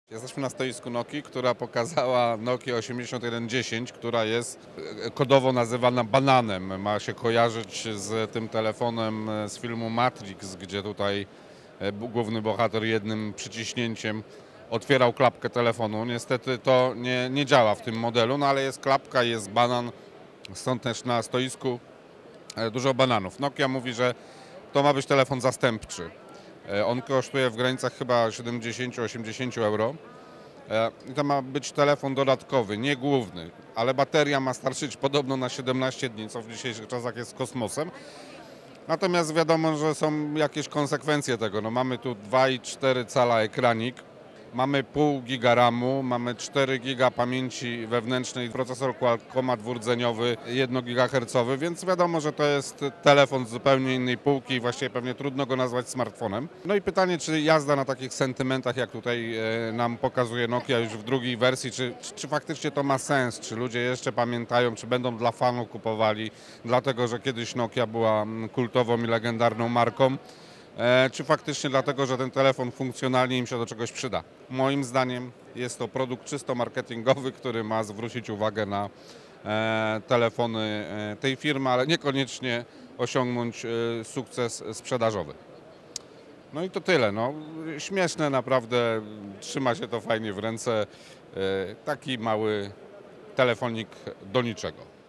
Jesteśmy na stoisku Nokii, która pokazała Nokia 8110, która jest kodowo nazywana bananem. Ma się kojarzyć z tym telefonem z filmu Matrix, gdzie tutaj główny bohater jednym przyciśnięciem otwierał klapkę telefonu. Niestety to nie działa w tym modelu, no ale jest klapka, jest banan, stąd też na stoisku dużo bananów. Nokia mówi, że to ma być telefon zastępczy. On kosztuje w granicach chyba 70-80 euro. I to ma być telefon dodatkowy, nie główny, ale bateria ma starczyć podobno na 17 dni, co w dzisiejszych czasach jest kosmosem. Natomiast wiadomo, że są jakieś konsekwencje tego. No, mamy tu 2,4 cala ekranik, mamy pół giga RAMu, mamy 4 giga pamięci wewnętrznej, procesor Qualcomma dwurdzeniowy, 1 GHz, więc wiadomo, że to jest telefon z zupełnie innej półki i właściwie pewnie trudno go nazwać smartfonem. No i pytanie, czy jazda na takich sentymentach, jak tutaj nam pokazuje Nokia już w drugiej wersji, czy faktycznie to ma sens, czy ludzie jeszcze pamiętają, czy będą dla fanów kupowali, dlatego że kiedyś Nokia była kultową i legendarną marką. Czy faktycznie dlatego, że ten telefon funkcjonalnie im się do czegoś przyda. Moim zdaniem jest to produkt czysto marketingowy, który ma zwrócić uwagę na telefony tej firmy, ale niekoniecznie osiągnąć sukces sprzedażowy. No i to tyle. No. Śmieszne naprawdę, trzyma się to fajnie w ręce. Taki mały telefonik do niczego.